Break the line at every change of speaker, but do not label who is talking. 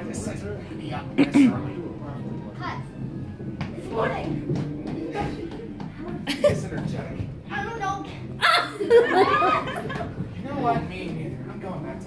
I just said be up this early.
Cut. It's morning.
It's energetic.
I don't know.
You know what? Me neither. I'm going back to